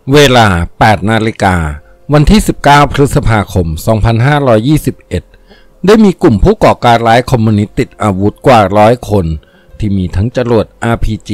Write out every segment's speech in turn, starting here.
เวลา 8 นาฬิกาวันที่ 19 พฤษภาคม 2521 ได้มีกลุ่มผู้ก่อการร้ายคอมมิวนิสต์ติดอาวุธกว่า100 คนที่มีทั้งจรวด RPG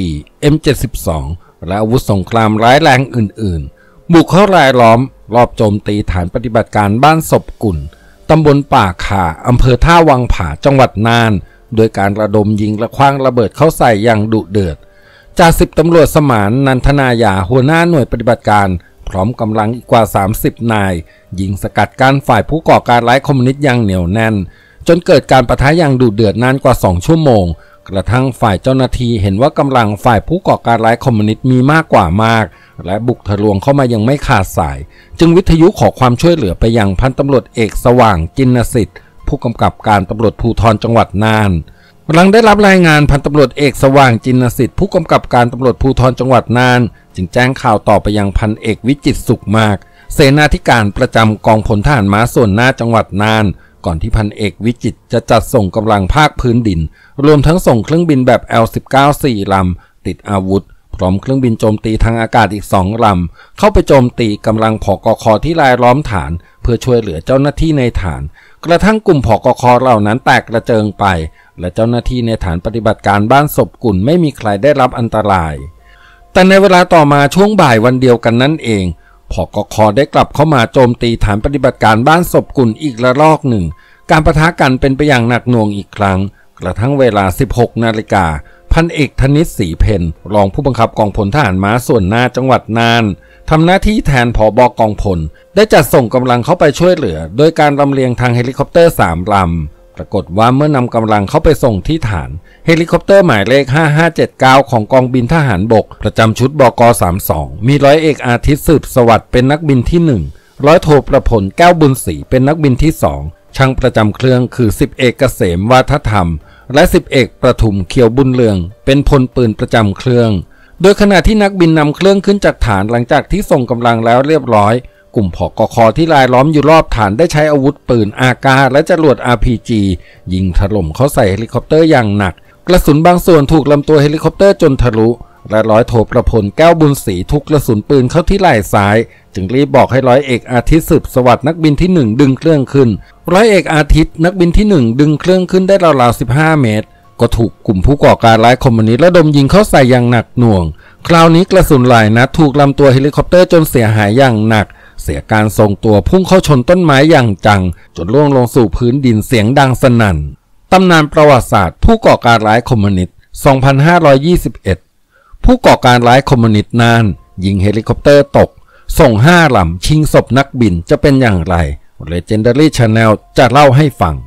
M72 และอาวุธสงครามร้ายแรงอื่นๆบุกเข้ารายล้อมรอบโจมตีฐานปฏิบัติการบ้านศพกุ่นตำบลป่าขาอำเภอท่าวังผาจังหวัดน่านโดยการระดมยิงและคว้างระเบิดเข้าใส่อย่างดุเดือดจ่าสิบตำรวจสมานนันทนายาหัวหน้าหน่วยปฏิบัติการพร้อมกำลังอีกกว่า30 นายยิงสกัดกั้นฝ่ายผู้ก่อการร้ายคอมมิวนิสต์อย่างเหนียวแน่นจนเกิดการปะทะอย่างดุเดือดนานกว่า2 ชั่วโมงกระทั่งฝ่ายเจ้าหน้าที่เห็นว่ากำลังฝ่ายผู้ก่อการร้ายคอมมิวนิสต์มีมากกว่ามากและบุกทะลวงเข้ามายังไม่ขาดสายจึงวิทยุขอความช่วยเหลือไปยังพันตำรวจเอกสว่างจินสิทธิ์ผู้กำกับการตำรวจภูธรจังหวัดน่านหลังได้รับรายงานพันตำรวจเอกสว่างจินสิทธิ์ผู้กำกับการตำรวจภูธรจังหวัดน่านจึงแจ้งข่าวต่อไปยังพันเอกวิจิตรสุขมากเสนาธิการประจำกองพลทหารม้าส่วนหน้าจังหวัดน่านก่อนที่พันเอกวิจิตรจะจัดส่งกำลังภาคพื้นดินรวมทั้งส่งเครื่องบินแบบ L-19 4 ลำติดอาวุธพร้อมเครื่องบินโจมตีทางอากาศอีก2 ลำเข้าไปโจมตีกำลังผกค.ที่รายล้อมฐานเพื่อช่วยเหลือเจ้าหน้าที่ในฐานกระทั่งกลุ่มผกค.เหล่านั้นแตกกระเจิงไปและเจ้าหน้าที่ในฐานปฏิบัติการบ้านศพกุ่นไม่มีใครได้รับอันตรายแต่ในเวลาต่อมาช่วงบ่ายวันเดียวกันนั่นเองผกค.ได้กลับเข้ามาโจมตีฐานปฏิบัติการบ้านศพกุ่นอีกระลอกหนึ่งการปะทะกันเป็นไปอย่างหนักหน่วงอีกครั้งกระทั่งเวลา 16 นาฬิกาพันเอกธนิตศรีเพนรองผู้บังคับกองพลทหารม้าส่วนหน้าจังหวัดน่านทำหน้าที่แทนผบ.กองพลได้จัดส่งกำลังเข้าไปช่วยเหลือโดยการลำเลียงทางเฮลิคอปเตอร์3 ลำปรากฏว่าเมื่อนำกำลังเข้าไปส่งที่ฐานเฮลิคอปเตอร์หมายเลข5579ของกองบินทหารบกประจำชุดบก32มีร้อยเอกอาทิตย์สืบสวัสดิ์เป็นนักบินที่1ร้อยโทประพลแก้วบุญศรีเป็นนักบินที่2ช่างประจำเครื่องคือ10 เอกเกษมวาทธรรมและ10 เอกประทุมเขียวบุญเรืองเป็นพลปืนประจำเครื่องโดยขณะที่นักบินนำเครื่องขึ้นจากฐานหลังจากที่ส่งกำลังแล้วเรียบร้อยกลุ่มผกค.ที่รายล้อมอยู่รอบฐานได้ใช้อาวุธปืนอากาและจรวด RPG ยิงถล่มเข้าใส่เฮลิคอปเตอร์อย่างหนักกระสุนบางส่วนถูกลำตัวเฮลิคอปเตอร์จนทะลุและร้อยโทประพลแก้วบุญศรีถูกกระสุนปืนเข้าที่ไหล่ซ้ายจึงรีบบอกให้ร้อยเอกอาทิตย์สืบสวัสดิ์นักบินที่1ดึงเครื่องขึ้นร้อยเอกอาทิตย์นักบินที่1ดึงเครื่องขึ้นได้ราวๆ15 เมตรก็ถูกกลุ่มผู้ก่อการร้ายคอมมิวนิสต์ระดมยิงเข้าใส่อย่างหนักหน่วงคราวนี้กระสุนหลายนัดถูกลำตัวเฮลิคอปเตอร์จนเสียหายอย่างหนักเสียการทรงตัวพุ่งเข้าชนต้นไม้อย่างจังจนร่วงลงสู่พื้นดินเสียงดังสนั่นตำนานประวัติศาสตร์ผู้ก่อการร้ายคอมมิวนิสต์ 2521 ผู้ก่อการร้ายคอมมิวนิสต์น่านยิงเฮลิคอปเตอร์ตกส่ง5 ลำชิงศพนักบินจะเป็นอย่างไร Legendary Channel จะเล่าให้ฟัง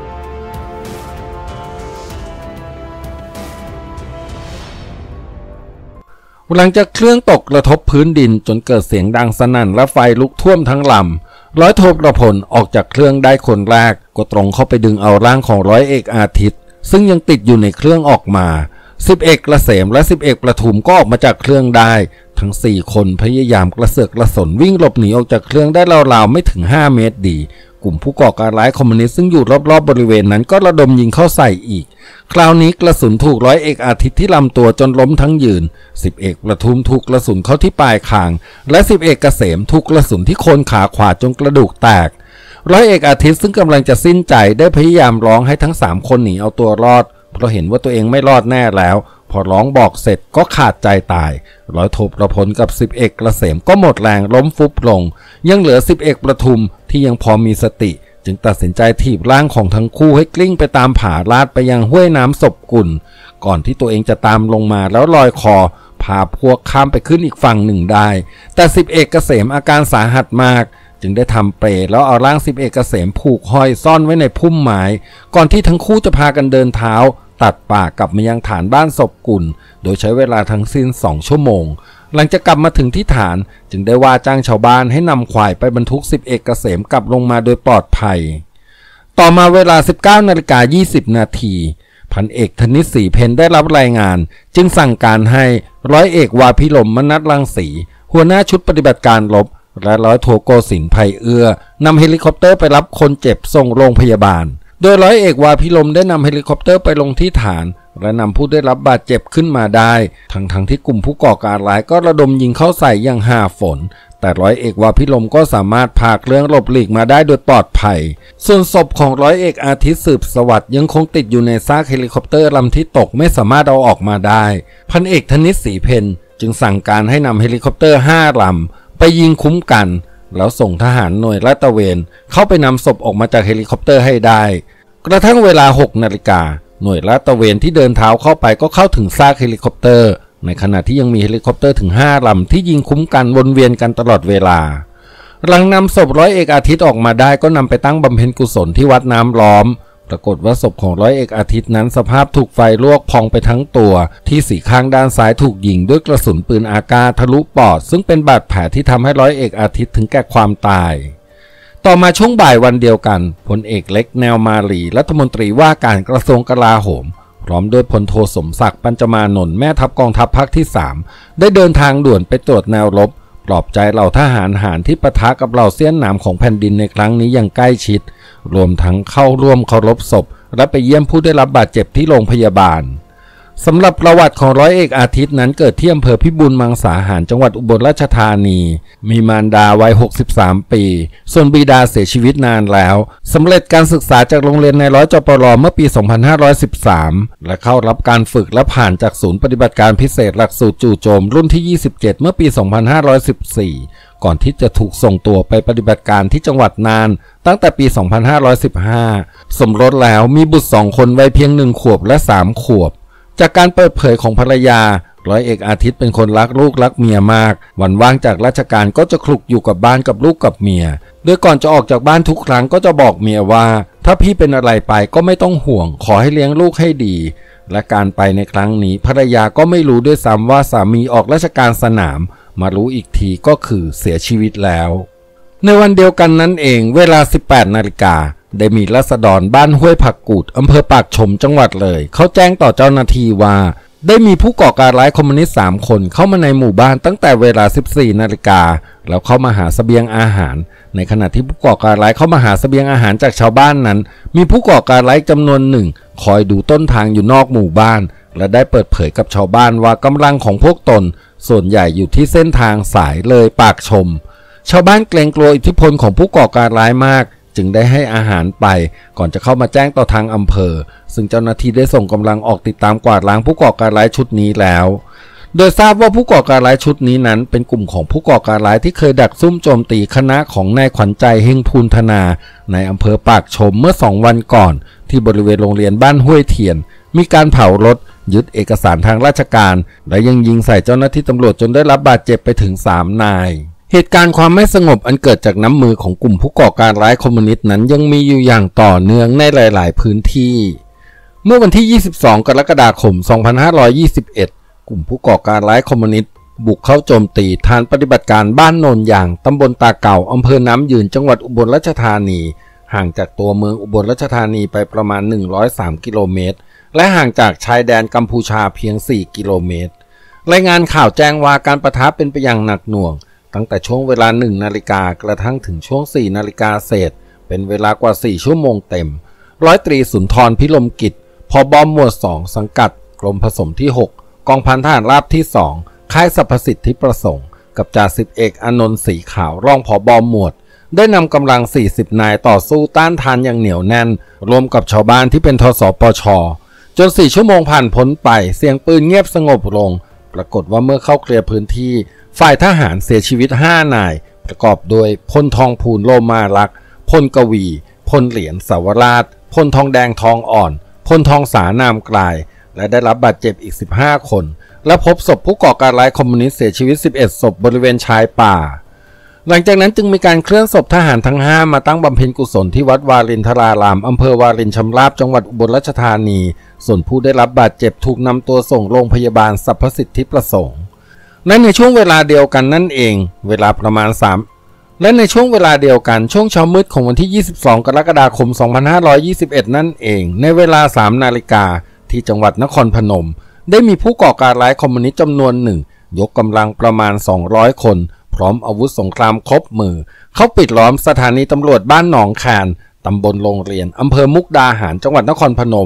หลังจากเครื่องตกกระทบพื้นดินจนเกิดเสียงดังสนั่นและไฟลุกท่วมทั้งลำร้อยโทประพลออกจากเครื่องได้คนแรกก็ตรงเข้าไปดึงเอาร่างของร้อยเอกอาทิตย์ซึ่งยังติดอยู่ในเครื่องออกมา10 เอกเกษมและ10 เอกประทุมก็ออกมาจากเครื่องได้ทั้ง4 คนพยายามกระเสือกกระสนวิ่งหลบหนีออกจากเครื่องได้ราวๆไม่ถึง5 เมตรดีกลุ่มผู้ก่อการร้ายคอมมิวนิสต์ซึ่งอยู่รอบๆบริเวณนั้นก็ระดมยิงเข้าใส่อีกคราวนี้กระสุนถูกร้อยเอกอาทิตย์ที่ลำตัวจนล้มทั้งยืน10 เอกประทุมถูกกระสุนเข้าที่ปลายคางและ10 เอกเกษมถูกกระสุนที่โคนขาขวาจนกระดูกแตกร้อยเอกอาทิตย์ซึ่งกำลังจะสิ้นใจได้พยายามร้องให้ทั้ง3 คนหนีเอาตัวรอดเพราะเห็นว่าตัวเองไม่รอดแน่แล้วพอร้องบอกเสร็จก็ขาดใจตายร้อยโทประพลกับ10 เอกเกษมก็หมดแรงล้มฟุบลงยังเหลือ10 เอกประทุมที่ยังพอมีสติจึงตัดสินใจถีบร่างของทั้งคู่ให้กลิ้งไปตามผาลาดไปยังห้วยน้ำศพกุ่นก่อนที่ตัวเองจะตามลงมาแล้วลอยคอพาพวกข้ามไปขึ้นอีกฝั่งหนึ่งได้แต่10 เอกเกษมอาการสาหัสมากจึงได้ทำเปรแล้วเอาร่าง10 เอกเกษมผูกห้อยซ่อนไว้ในพุ่มไม้ก่อนที่ทั้งคู่จะพากันเดินเท้าตัดป่ากลับมายังฐานบ้านศพกุ่นโดยใช้เวลาทั้งสิ้น2 ชั่วโมงหลังจากกลับมาถึงที่ฐานจึงได้ว่าจ้างชาวบ้านให้นำควายไปบรรทุก10 เอกเกษมกลับลงมาโดยปลอดภัยต่อมาเวลา 19:20 นาทีพันเอกธนิตศรีเพนได้รับรายงานจึงสั่งการให้ร้อยเอกวาพิรมมนัสรังสีหัวหน้าชุดปฏิบัติการรบและร้อยโทโกสินทร์ไพเอื้อนำเฮลิคอปเตอร์ไปรับคนเจ็บส่งโรงพยาบาลโดยร้อยเอกวาพิรมได้นำเฮลิคอปเตอร์ไปลงที่ฐานและนำผู้ได้รับบาดเจ็บขึ้นมาได้ทั้งที่กลุ่มผู้ก่อการร้ายก็ระดมยิงเข้าใส่อย่างหาฝนแต่ร้อยเอกวาพิรมก็สามารถพาเครื่องหลบหลีกมาได้โดยปลอดภัยส่วนศพของร้อยเอกอาทิตย์สืบสวัสดิ์ยังคงติดอยู่ในซากเฮลิคอปเตอร์ลำที่ตกไม่สามารถเอาออกมาได้พันเอกธนิตศรีเพนจึงสั่งการให้นำเฮลิคอปเตอร์5 ลำไปยิงคุ้มกันแล้วส่งทหารหน่วยลาดตระเวนเข้าไปนำศพออกมาจากเฮลิคอปเตอร์ให้ได้กระทั่งเวลา 6 นาฬิกาหน่วยลาดตระเวนที่เดินเท้าเข้าไปก็เข้าถึงซากเฮลิคอปเตอร์ในขณะที่ยังมีเฮลิคอปเตอร์ถึง5 ลำที่ยิงคุ้มกันวนเวียนกันตลอดเวลาหลังนำศพร้อยเอกอาทิตย์ออกมาได้ก็นำไปตั้งบำเพ็ญกุศลที่วัดน้ำล้อมปรากฏว่าศพของร้อยเอกอาทิตย์นั้นสภาพถูกไฟลวกพองไปทั้งตัวที่สี่ข้างด้านซ้ายถูกยิงด้วยกระสุนปืนอากาศทะลุปอดซึ่งเป็นบาดแผลที่ทำให้ร้อยเอกอาทิตย์ถึงแก่ความตายต่อมาช่วงบ่ายวันเดียวกันพลเอกเล็กแนวมาลีรัฐมนตรีว่าการกระทรวงกลาโหมพร้อมด้วยพลโทสมศักดิ์ปัญจมานนท์แม่ทัพกองทัพภาคที่3ได้เดินทางด่วนไปตรวจแนวรบปลอบใจเหล่าทหารหารที่ปะทะกับเหล่าเสี้ยนหนามของแผ่นดินในครั้งนี้อย่างใกล้ชิดรวมทั้งเข้าร่วมเคารพศพและไปเยี่ยมผู้ได้รับบาดเจ็บที่โรงพยาบาลสำหรับประวัติของร้อยเอกอาทิตย์นั้นเกิดที่อำเภอพิบูลมังสาหารจังหวัดอุบลราชธานีมีมารดาวัย63 ปีส่วนบิดาเสียชีวิตนานแล้วสำเร็จการศึกษาจากโรงเรียนในร้อยจปรเมื่อปี 2513 และเข้ารับการฝึกและผ่านจากศูนย์ปฏิบัติการพิเศษหลักสูตรจู่โจมรุ่นที่ 27 เมื่อปี 2514 ก่อนที่จะถูกส่งตัวไปปฏิบัติการที่จังหวัดน่านตั้งแต่ปี 2515 สมรสแล้วมีบุตร2 คนวัยเพียง1 ขวบและ3 ขวบจากการเปิดเผยของภรรยาร้อยเอกอาทิตย์เป็นคนรักลูกรักเมียมากวันว่างจากราชการก็จะคลุกอยู่กับบ้านกับลูกกับเมียโดยก่อนจะออกจากบ้านทุกครั้งก็จะบอกเมียว่าถ้าพี่เป็นอะไรไปก็ไม่ต้องห่วงขอให้เลี้ยงลูกให้ดีและการไปในครั้งนี้ภรรยาก็ไม่รู้ด้วยซ้ำว่าสามีออกราชการสนามมารู้อีกทีก็คือเสียชีวิตแล้วในวันเดียวกันนั้นเองเวลา 18 นาฬิกาได้มีราษฎรบ้านห้วยผักกูดอำเภอปากชมจังหวัดเลยเขาแจ้งต่อเจ้าหน้าที่ว่าได้มีผู้ก่อการร้ายคอมมิวนิสต์3 คนเข้ามาในหมู่บ้านตั้งแต่เวลา 14 นาฬิกาแล้วเข้ามาหาเสบียงอาหารในขณะที่ผู้ก่อการร้ายเข้ามาหาเสบียงอาหารจากชาวบ้านนั้นมีผู้ก่อการร้ายจำนวนหนึ่งคอยดูต้นทางอยู่นอกหมู่บ้านและได้เปิดเผยกับชาวบ้านว่ากำลังของพวกตนส่วนใหญ่อยู่ที่เส้นทางสายเลยปากชมชาวบ้านเกรงกลัวอิทธิพลของผู้ก่อการร้ายมากจึงได้ให้อาหารไปก่อนจะเข้ามาแจ้งต่อทางอำเภอซึ่งเจ้าหน้าที่ได้ส่งกำลังออกติดตามกวาดล้างผู้ก่อการร้ายชุดนี้แล้วโดยทราบว่าผู้ก่อการร้ายชุดนี้นั้นเป็นกลุ่มของผู้ก่อการร้ายที่เคยดักซุ่มโจมตีคณะของนายขวัญใจเฮงพูนธนาในอำเภอปากชมเมื่อ2 วันก่อนที่บริเวณโรงเรียนบ้านห้วยเทียนมีการเผารถยึดเอกสารทางราชการและยังยิงใส่เจ้าหน้าที่ตำรวจจนได้รับบาดเจ็บไปถึง3 นายเหตุการณ์ความไม่สงบอันเกิดจากน้ำมือของกลุ่มผู้ก่อการร้ายคอมมิวนิสต์นั้นยังมีอยู่อย่างต่อเนื่องในหลายๆพื้นที่เมื่อวันที่ 22 กรกฎาคม 2521 กลุ่มผู้ก่อการร้ายคอมมิวนิสต์บุกเข้าโจมตีฐานปฏิบัติการบ้านโนนยางตำบลตาเก่าอำเภอน้ำยืนจังหวัดอุบลราชธานีห่างจากตัวเมืองอุบลราชธานีไปประมาณ103 กิโลเมตรและห่างจากชายแดนกัมพูชาเพียง4 กิโลเมตรรายงานข่าวแจ้งว่าการปะทะเป็นไปอย่างหนักหน่วงตั้งแต่ช่วงเวลา1 นาฬิกากระทั่งถึงช่วง4 นาฬิกาเศษเป็นเวลากว่า4 ชั่วโมงเต็มร้อยตรีสุนทรพิรมกิจผบ.หมวด 2 สังกัดกรมผสมที่ 6 กองพันทหารราบที่ 2 ค่ายสรรพสิทธิประสงค์กับจ่าสิบเอกอานนท์ศรีขาวรองผบ.หมวดได้นำกำลัง40 นายต่อสู้ต้านทานอย่างเหนียวแน่นรวมกับชาวบ้านที่เป็นทสปช.จน4 ชั่วโมงผ่านพ้นไปเสียงปืนเงียบสงบลงปรากฏว่าเมื่อเข้าเคลียร์พื้นที่ฝ่ายทหารเสียชีวิต5 นายประกอบโดยพลทองพูนโลมาลักษ์พลกวีพลเหรียญสาวราชพลทองแดงทองอ่อนพลทองสานามกลายและได้รับบาดเจ็บอีก15 คนและพบศพผู้ก่อการร้ายคอมมิวนิสต์เสียชีวิต11 ศพบริเวณชายป่าหลังจากนั้นจึงมีการเคลื่อนศพทหารทั้ง5มาตั้งบำเพ็ญกุศลที่วัดวารินทรารามอำเภอวารินชำราบจังหวัดอุบลราชธานีส่วนผู้ได้รับบาดเจ็บถูกนำตัวส่งโรงพยาบาลสรรพสิทธิประสงค์และในช่วงเวลาเดียวกันนั่นเองเวลาประมาณและในช่วงเวลาเดียวกันช่วงเช้ามืดของวันที่ 22 กรกฎาคม 2521 นั่นเองในเวลา 3 นาฬิกาที่จังหวัดนครพนมได้มีผู้ก่อการร้ายคอมมิวนิสต์จำนวนหนึ่งยกกำลังประมาณ200 คนพร้อมอาวุธสงครามครบมือเข้าปิดล้อมสถานีตำรวจบ้านหนองแคนตำบลโรงเรียนอำเภอมุกดาหารจังหวัดนครพนม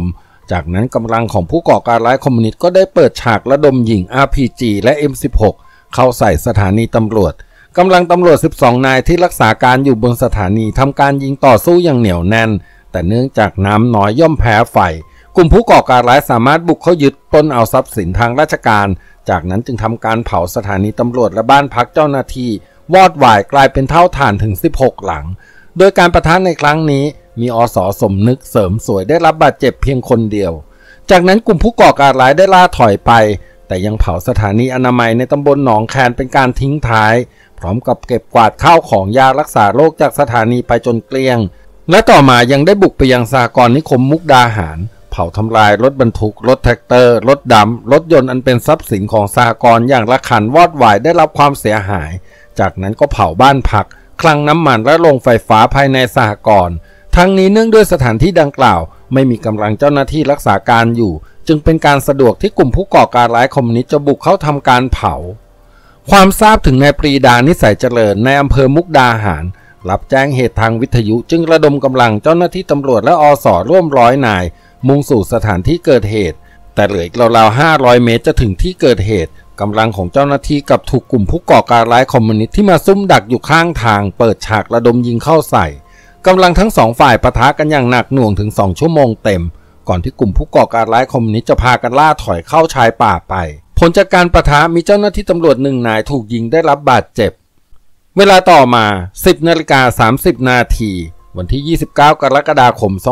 จากนั้นกำลังของผู้ก่อการร้ายคอมมิวนิสต์ก็ได้เปิดฉากระดมยิง RPG และ M16 เข้าใส่สถานีตำรวจกำลังตำรวจ12นายที่รักษาการอยู่บนสถานีทำการยิงต่อสู้อย่างเหนียวแน่นแต่เนื่องจากน้ำน้อยย่อมแพ้ไฟกลุ่มผู้ก่อการร้ายสามารถบุกเข้ายึดปล้นเอาทรัพย์สินทางราชการจากนั้นจึงทำการเผาสถานีตำรวจและบ้านพักเจ้าหน้าที่วอดวายกลายเป็นเท่าฐานถึง16หลังโดยการปะทะในครั้งนี้มีอส.สมนึกเสริมสวยได้รับบาดเจ็บเพียงคนเดียวจากนั้นกลุ่มผู้ก่อการร้ายได้ล่าถอยไปแต่ยังเผาสถานีอนามัยในตำบลหนองแคนเป็นการทิ้งท้ายพร้อมกับเก็บกวาดข้าวของยารักษาโรคจากสถานีไปจนเกลี้ยงและต่อมายังได้บุกไปยังสหกรณ์นิคมมุกดาหารเผาทำลายรถบรรทุกรถแท็กเตอร์รถดำรถยนต์อันเป็นทรัพย์สินของสหกรณ์อย่างละคันวอดวายได้รับความเสียหายจากนั้นก็เผาบ้านพักคลังน้ำมันและโรงไฟฟ้าภายในสหกรณ์ทั้งนี้เนื่องด้วยสถานที่ดังกล่าวไม่มีกำลังเจ้าหน้าที่รักษาการอยู่จึงเป็นการสะดวกที่กลุ่มผู้ก่อการร้ายคอมมิวนิสต์จะบุกเข้าทำการเผาความทราบถึงนายปรีดานิสัยเจริญในอำเภอมุกดาหารรับแจ้งเหตุทางวิทยุจึงระดมกำลังเจ้าหน้าที่ตำรวจและอส.ร่วม100 นายมุ่งสู่สถานที่เกิดเหตุแต่เหลืออีกราวๆ500 เมตรจะถึงที่เกิดเหตุกำลังของเจ้าหน้าที่กับถูกกลุ่มผู้ก่อการร้ายคอมมิวนิสต์ที่มาซุ่มดักอยู่ข้างทางเปิดฉากระดมยิงเข้าใส่กำลังทั้งสองฝ่ายปะทะกันอย่างหนักหน่วงถึง2 ชั่วโมงเต็มก่อนที่กลุ่มผู้ก่อการร้ายคอมมิวนิสต์จะพากันล่าถอยเข้าชายป่าไปผลจากการปะทะมีเจ้าหน้าที่ตำรวจ1 นายถูกยิงได้รับบาดเจ็บเวลาต่อมา 10:30 นาทีวันที่ 29 กรกฎาคม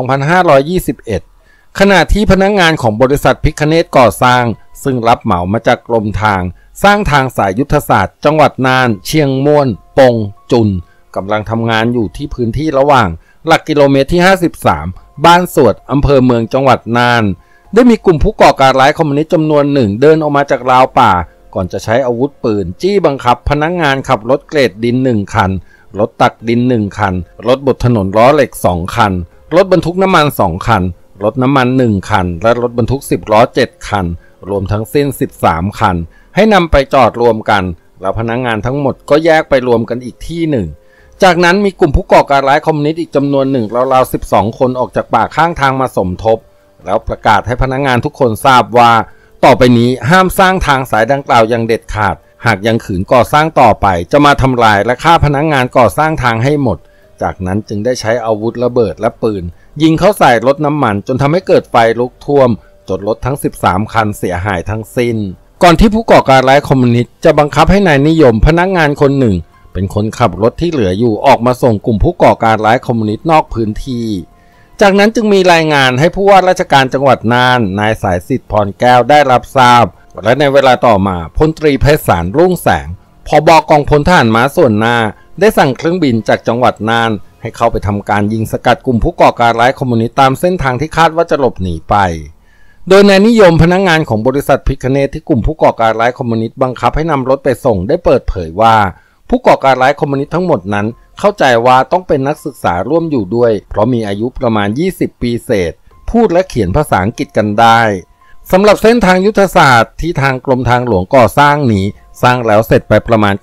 2521ขณะที่พนักงานของบริษัทพิคเนตก่อสร้างซึ่งรับเหมามาจากกรมทางสร้างทางสายยุทธศาสตร์จังหวัดน่านเชียงม่วนปงจุนกำลังทำงานอยู่ที่พื้นที่ระหว่างหลักกิโลเมตรที่53บ้านสวดอำเภอเมืองจังหวัดน่านได้มีกลุ่มผู้ก่อการร้ายคอมมิวนิสต์จำนวนหนึ่งเดินออกมาจากราวป่าก่อนจะใช้อาวุธปืนจี้บังคับพนักงานขับรถเกรดดิน1 คันรถตักดิน1 คันรถบดถนนล้อเหล็ก2 คันรถบรรทุกน้ำมัน2 คันรถน้ำมัน1 คันและรถบรรทุก10 ล้อ7 คันรวมทั้งสิ้น13 คันให้นำไปจอดรวมกันแล้วพนักงานทั้งหมดก็แยกไปรวมกันอีกที่หนึ่งจากนั้นมีกลุ่มผู้ก่อการร้ายคอมมิวนิสต์อีกจำนวนหนึ่งราวๆ12 คนออกจากป่าข้างทางมาสมทบแล้วประกาศให้พนักงานทุกคนทราบว่าต่อไปนี้ห้ามสร้างทางสายดังกล่าวอย่างเด็ดขาดหากยังขืนก่อสร้างต่อไปจะมาทำลายและฆ่าพนักงานก่อสร้างทางให้หมดจากนั้นจึงได้ใช้อาวุธระเบิดและปืนยิงเข้าใส่รถน้ำมันจนทำให้เกิดไฟลุกท่วมจนรถทั้ง13 คันเสียหายทั้งสิ้นก่อนที่ผู้ก่อการร้ายคอมมิวนิสต์จะบังคับให้นายนิยมพนักงานคนหนึ่งเป็นคนขับรถที่เหลืออยู่ออกมาส่งกลุ่มผู้ก่อการร้ายคอมมิวนิสต์นอกพื้นที่จากนั้นจึงมีรายงานให้ผู้ว่าราชการจังหวัดน่านนายสายสิทธิ์พรแก้วได้รับทราบและในเวลาต่อมาพลตรีไพศาลรุ่งแสงผบ.กองพลทหารม้าส่วนหน้าได้สั่งเครื่องบินจากจังหวัดน่านให้เข้าไปทำการยิงสกัดกลุ่มผู้ก่อการร้ายคอมมิวนิสต์ตามเส้นทางที่คาดว่าจะหลบหนีไปโดยนายนิยมพนักงานของบริษัทพิคเนตที่กลุ่มผู้ก่อการร้ายคอมมิวนิสต์บังคับให้นำรถไปส่งได้เปิดเผยว่าผู้ก่อการร้ายคอมมิวนิสต์ทั้งหมดนั้นเข้าใจว่าต้องเป็นนักศึกษาร่วมอยู่ด้วยเพราะมีอายุประมาณ20 ปีเศษพูดและเขียนภาษาอังกฤษกันได้สำหรับเส้นทางยุทธศาสตร์ที่ทางกรมทางหลวงก่อสร้างนี้สร้างแล้วเสร็จไปประมาณ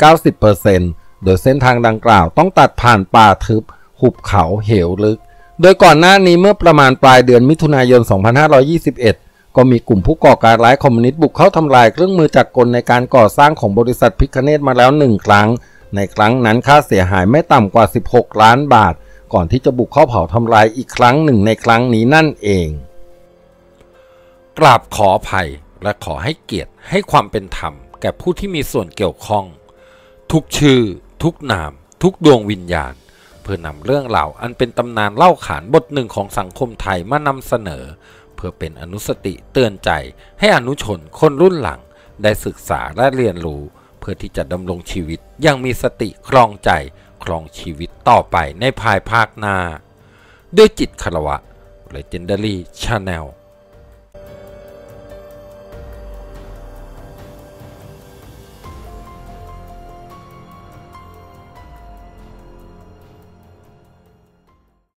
90% โดยเส้นทางดังกล่าวต้องตัดผ่านป่าทึบหุบเขาเหวลึกโดยก่อนหน้านี้เมื่อประมาณปลายเดือนมิถุนายน 2521ก็มีกลุ่มผู้ก่อการร้ายคอมมิวนิสต์บุกเข้าทำลายเครื่องมือจักรกลในการก่อสร้างของบริษัทพิคเนตมาแล้ว1 ครั้งในครั้งนั้นค่าเสียหายไม่ต่ำกว่า16 ล้านบาทก่อนที่จะบุกเข้าเผาทำลายอีกครั้งหนึ่งในครั้งนี้นั่นเองกราบขออภัยและขอให้เกียรติให้ความเป็นธรรมแก่ผู้ที่มีส่วนเกี่ยวข้องทุกชื่อทุกนามทุกดวงวิญญาณเพื่อนำเรื่องราวอันเป็นตำนานเล่าขานบทหนึ่งของสังคมไทยมานำเสนอเพื่อเป็นอนุสติเตือนใจให้อนุชนคนรุ่นหลังได้ศึกษาและเรียนรู้เพื่อที่จะดำรงชีวิตอย่างมีสติครองใจครองชีวิตต่อไปในภายภาคหน้าด้วยจิตคารวะ Legendary Channel